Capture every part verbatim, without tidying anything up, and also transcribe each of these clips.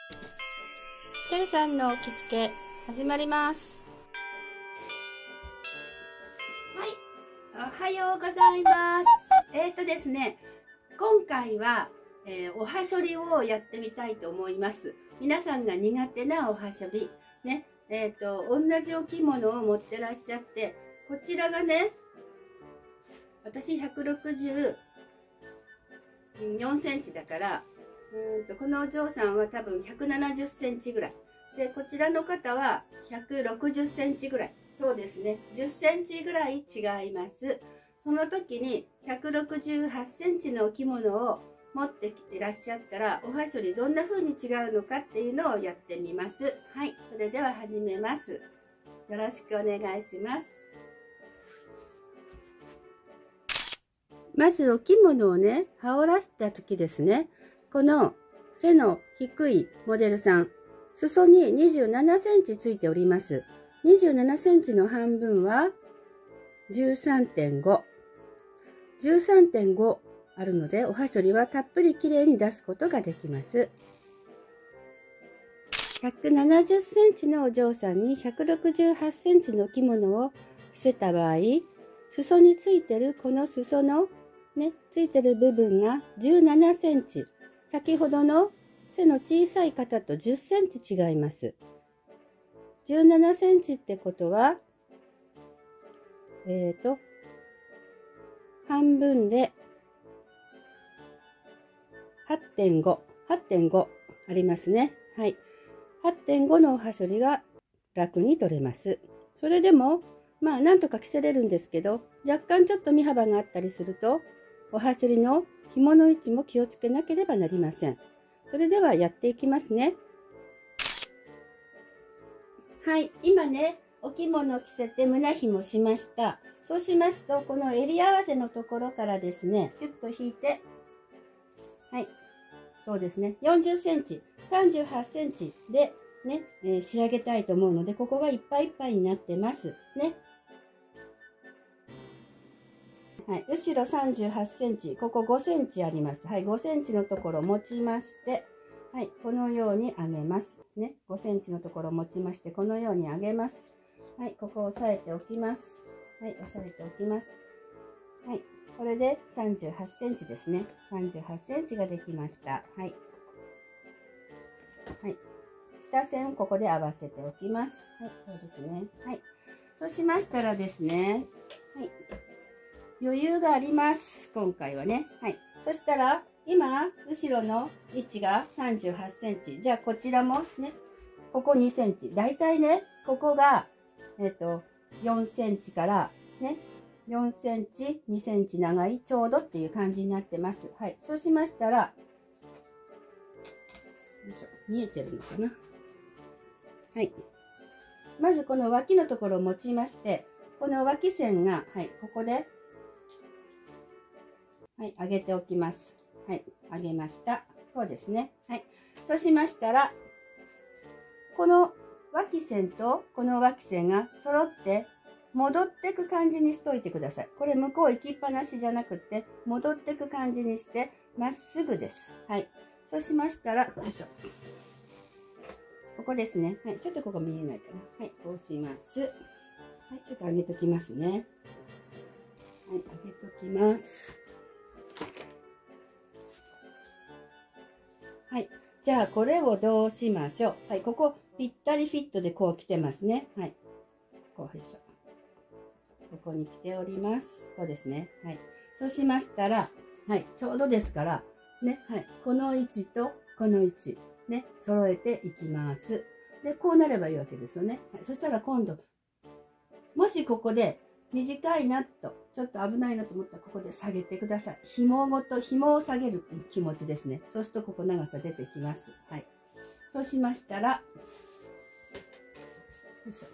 チャルさんの着付け始まります。はい、おはようございます。えっとですね、今回は、えー、おはしょりをやってみたいと思います。皆さんが苦手なおはしょりね、えっと同じお着物を持ってらっしゃって、こちらがね、私ひゃくろくじゅうよんセンチだから、うんとこのお嬢さんは多分ひゃくななじゅっセンチぐらいで、こちらの方はひゃくろくじゅっセンチぐらい、そうですね、じゅっセンチぐらい違います。その時にひゃくろくじゅうはちセンチのお着物を持ってきてらっしゃったら、おはしょりどんな風に違うのかっていうのをやってみます。はい、それでは始めます。よろしくお願いします。まずお着物をね、羽織らせた時ですね、この背の低いモデルさん、裾ににじゅうななセンチついております。にじゅうななセンチの半分は じゅうさんてんご。じゅうさんてんご あるので、おはしょりはたっぷりきれいに出すことができます。ひゃくななじゅっセンチのお嬢さんにひゃくろくじゅうはちセンチの着物を着せた場合、裾についてるこの裾のね、ついてる部分がじゅうななセンチ。先ほどの背の小さい方とじゅっセンチ違います。じゅうななセンチってことは、えっと、半分で はってんご。はってんご ありますね。はい。はってんご のおはしょりが楽に取れます。それでも、まあ、なんとか着せれるんですけど、若干ちょっと身幅があったりすると、おはしょりの紐の位置も気をつけなければなりません。それではやっていきますね。はい、今ね、お着物を着せて胸紐しました。そうしますと、この襟合わせのところからですね、キュッと引いて、はい、そうですね、よんじゅっセンチ、さんじゅうはちセンチでね、えー、仕上げたいと思うので、ここがいっぱいいっぱいになってますね。はい、後ろさんじゅうはちセンチ、ここごセンチあります。はい、ごセンチのところを持ちまして、はい、このように上げます。ね、ごセンチのところを持ちまして、このように上げます。はい、ここを押さえておきます。はい、押さえておきます。はい、これでさんじゅうはちセンチですね。さんじゅうはちセンチができました。はい。はい。下線をここで合わせておきます。はい、そうですね。はい。そうしましたらですね、はい。余裕があります。今回はね。はい。そしたら、今、後ろの位置がさんじゅうはちセンチ。じゃあ、こちらもね、ここにセンチ。だいたいね、ここが、えっと、よんセンチからね、よんセンチ、にセンチ長い、ちょうどっていう感じになってます。はい。そうしましたら、よいしょ、見えてるのかな。はい。まずこの脇のところを持ちまして、この脇線が、はい、ここで、はい、上げておきます。はい、上げました。こうですね。はい。そうしましたら、この脇線とこの脇線が揃って戻っていく感じにしといてください。これ向こう行きっぱなしじゃなくて、戻っていく感じにして、まっすぐです。はい。そうしましたら、よいしょ。ここですね。はい。ちょっとここ見えないかな。はい。こうします。はい。ちょっと上げときますね。はい。上げときます。はい。じゃあ、これをどうしましょう。はい。ここ、ぴったりフィットでこう来てますね。はい。こうでしょ。ここに来ております。こうですね。はい。そうしましたら、はい。ちょうどですから、ね。はい。この位置とこの位置、ね。揃えていきます。で、こうなればいいわけですよね。はい。そしたら今度、もしここで短いなと、ちょっと危ないなと思ったらここで下げてください。紐ごと、紐を下げる気持ちですね。そうするとここ長さ出てきます。はい。そうしましたら、よいしょ。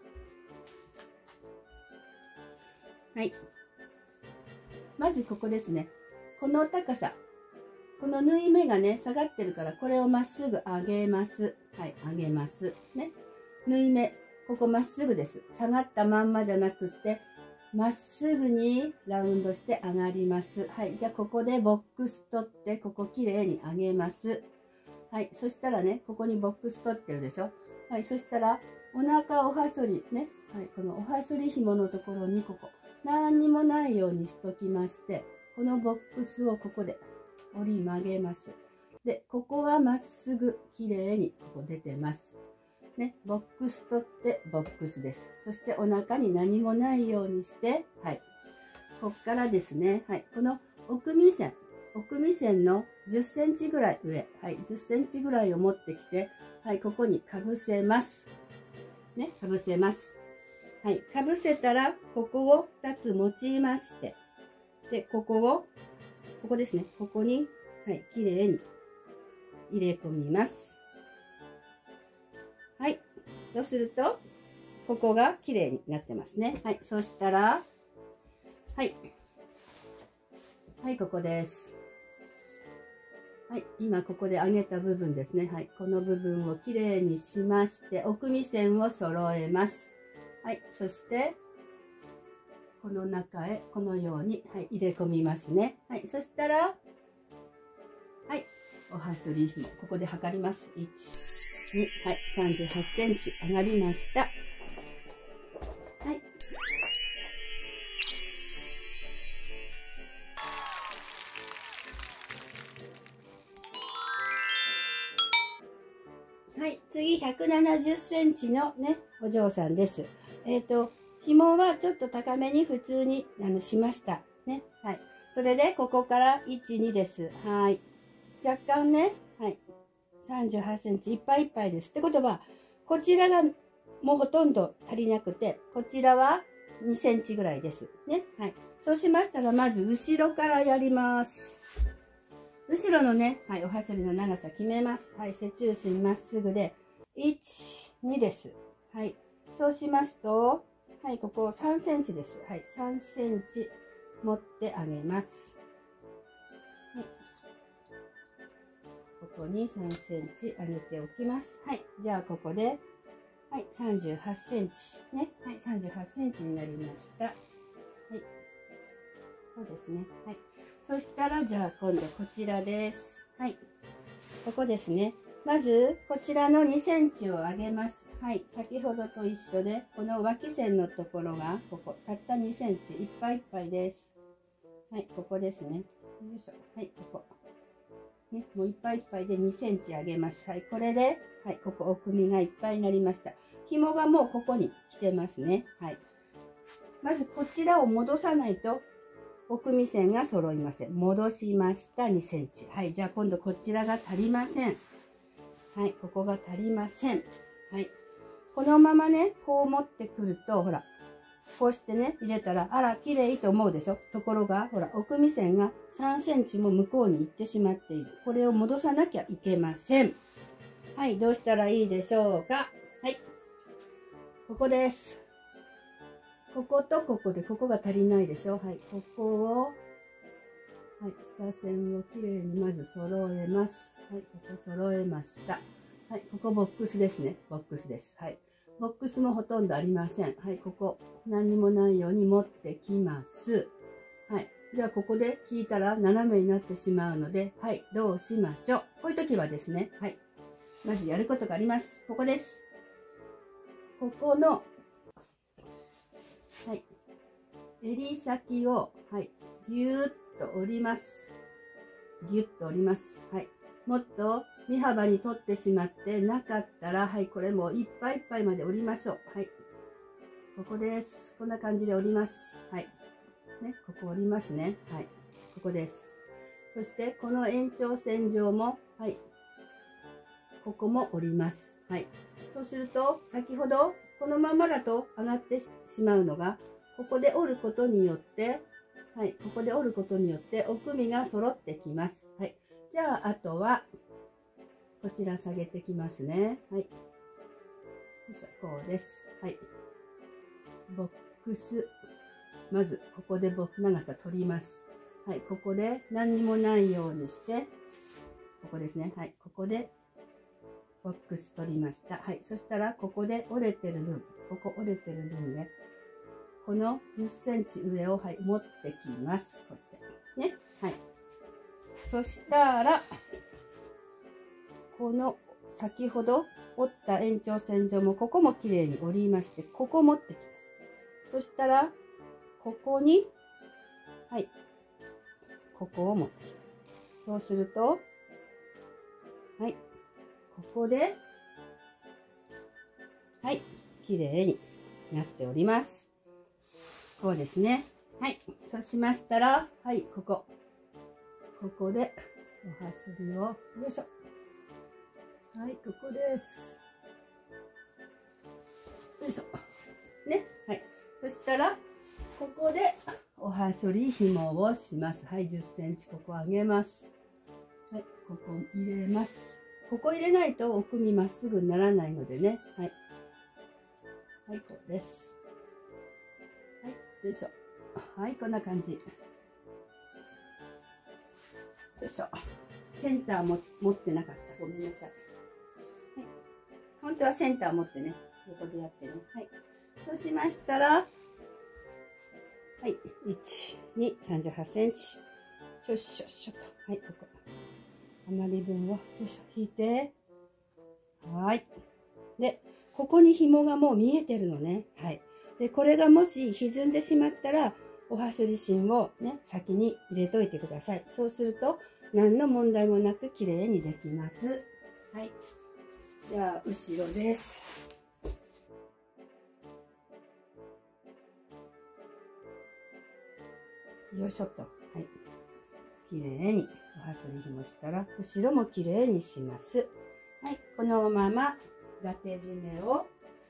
はい。まずここですね。この高さ。この縫い目がね、下がってるから、これをまっすぐ上げます。はい、上げます。ね。縫い目。ここまっすぐです。下がったまんまじゃなくって、まっすぐにラウンドして上がります。はい。じゃあ、ここでボックス取って、ここきれいに上げます。 はい。そしたらね、ここにボックス取ってるでしょ。はい。そしたら、お腹おはそり、ね。はい。このおはそり紐のところに、ここ。何にもないようにしときまして、このボックスをここで折り曲げます。で、ここはまっすぐ、きれいにここ出てます。ね。ボックス取って、ボックスです。そしてお腹に何もないようにして、はい。こっからですね、はい。この奥見線。奥見線のじゅっセンチぐらい上、はい、じゅっセンチぐらいを持ってきて、はい、ここにかぶせます。ね、かぶせます。はい、かぶせたら、ここをふたつ持ちまして、で、ここを、ここですね、ここに、はい、きれいに入れ込みます。はい、そうすると、ここがきれいになってますね。はい、そしたら、はい、はい、ここです。はい、今ここで上げた部分ですね。はい、この部分をきれいにしまして、奥見線を揃えます。はい、そして、この中へこのように、はい、入れ込みますね。はい、そしたら、はい、おはしょり紐、ここで測ります。いち、に、はい、さんじゅうはちセンチ上がりました。はい。はい、次ひゃくななじゅっセンチのね、お嬢さんです。えっと、紐はちょっと高めに普通にあのしました。ね。はい。それで、ここからいち、にです。はい。若干ね、はい。さんじゅうはちセンチいっぱいいっぱいです。ってことは、こちらがもうほとんど足りなくて、こちらはにセンチぐらいです。ね。はい。そうしましたら、まず後ろからやります。後ろのね、はい、おはしょりの長さ決めます。はい、背中心まっすぐで、いち、にです。はい。そうしますと、はい、ここさんセンチです。はい、さんセンチ持ってあげます。はい。ここにさんセンチ上げておきます。はい。じゃあ、ここで、はい、さんじゅうはちセンチ。ね。はい、さんじゅうはちセンチになりました。はい。そうですね。はい。そしたら、じゃあ今度こちらです。はい。ここですね。まず、こちらのにセンチを上げます。はい。先ほどと一緒で、この脇線のところが、ここ、たったにセンチ、いっぱいいっぱいです。はい。ここですね。よいしょ。はい。ここ。ね。もういっぱいいっぱいでにセンチ上げます。はい。これで、はい。ここ、奥身がいっぱいになりました。紐がもうここに来てますね。はい。まず、こちらを戻さないと、奥見線が揃いません。戻しました。にセンチ。はい。じゃあ今度こちらが足りません。はい。ここが足りません。はい。このままね、こう持ってくると、ほら、こうしてね、入れたら、あら、綺麗と思うでしょ。ところが、ほら、奥見線がさんセンチも向こうに行ってしまっている。これを戻さなきゃいけません。はい。どうしたらいいでしょうか。はい。ここです。こことここで、ここが足りないでしょ。はい。ここを、はい。下線をきれいにまず揃えます。はい。ここ揃えました。はい。ここボックスですね。ボックスです。はい。ボックスもほとんどありません。はい。ここ、何にもないように持ってきます。はい。じゃあ、ここで引いたら斜めになってしまうので、はい。どうしましょう。こういう時はですね、はい。まずやることがあります。ここです。ここの、はい。襟先を、はい、ぎゅーっと折ります。ぎゅっと折ります。はい。もっと身幅に取ってしまってなかったら、はい、これもいっぱいいっぱいまで折りましょう。はい。ここです。こんな感じで折ります。はい。ね、ここ折りますね。はい。ここです。そして、この延長線上も、はい。ここも折ります。はい。そうすると、先ほど、このままだと上がってしまうのが、ここで折ることによって、はい、ここで折ることによって奥身が揃ってきます。はい。じゃあ、あとは、こちら下げてきますね。はい。よいしょ、こうです。はい。ボックス。まず、ここで長さ取ります。はい、ここで何にもないようにして、ここですね。はい、ここでボックス取りました。はい、そしたら、ここで折れてる分、ここ折れてる分で、このじゅっセンチ上を、はい、持ってきます。こうして。ね。はい。そしたら、 この先ほど折った延長線上もここもきれいに折りまして、ここ持ってきます。そしたらここに、はい、ここを持ってきます。そうすると、はい、ここで、はい、きれいになっております。こうですね。はい、そうしましたら、はい、ここ、ここでおはしょりを、よいしょ。はい、ここです。よいしょ。ね、はい。そしたら、ここでおはしょり紐をします。はい、じゅっセンチここ上げます。はい、ここ入れます。ここ入れないとお組まっすぐにならないのでね。はい。はい、こうです。はい、よいしょ。はい、こんな感じ。よいしょ。センターも持ってなかった。ごめんなさい。はい。本当はセンター持ってね、横でやってね。はい。そうしましたら、はい。いち、に、さんじゅうはちセンチ。しょっしょっしょと。はい、ここ。余り分を、よいしょ、引いて。はい。で、ここに紐がもう見えてるのね。はい。で、これがもし歪んでしまったら、おはしょり芯をね、先に入れといてください。そうすると、何の問題もなく綺麗にできます。はい。じゃあ、後ろです。よいしょっと。はい。綺麗におはしょり紐したら、後ろも綺麗にします。はい。このまま、伊達締めを、はい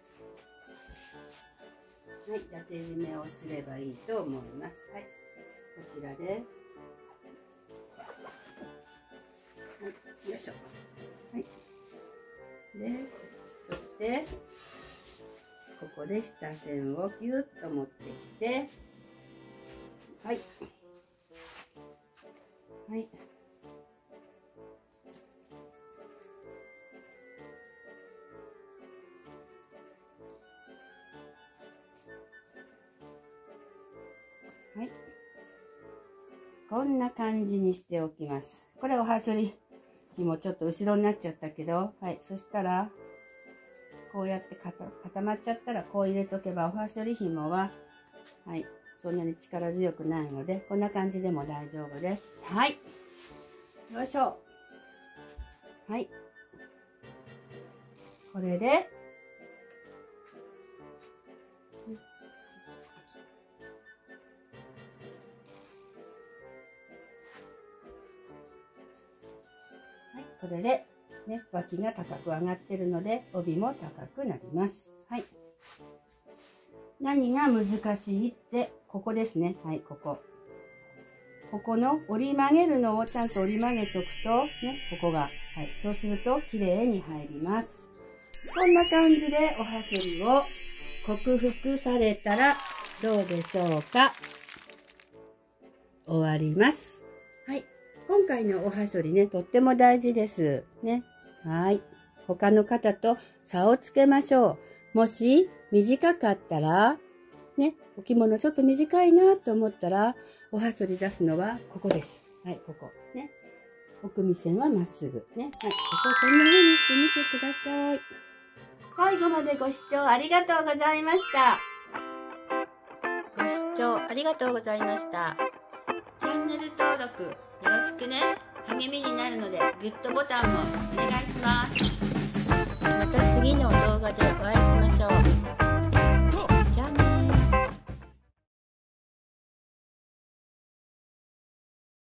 、伊達締めをすればいいと思います。はい。こちらで。はい。よいしょ。はい。で、そして、ここで下線をギュッと持ってきて、はい。はい。はい。こんな感じにしておきます。これおはしょり紐ちょっと後ろになっちゃったけど、はい。そしたら、こうやって固まっちゃったらこう入れとけばおはしょり紐は、はい。そんなに力強くないので、こんな感じでも大丈夫です。はい。よいしょ。はい。これで、これで、ね、脇が高く上がってるので、帯も高くなります。はい。何が難しいって、ここですね。はい、ここ。ここの折り曲げるのをちゃんと折り曲げておくと、ね、ここが。はい。そうすると、綺麗に入ります。こんな感じでおはしょりを克服されたら、どうでしょうか。終わります。はい。今回のおはしょりね、とっても大事です。ね。はい。他の方と差をつけましょう。もし短かったら、ね、お着物ちょっと短いなと思ったら、おはしょり出すのはここです。はい、ここ。ね。お組線はまっすぐ。ね。はい。こここんな風にしてみてください。最後までご視聴ありがとうございました。ご視聴ありがとうございました。チャンネル登録よろしくね。励みになるのでグッドボタンもお願いします。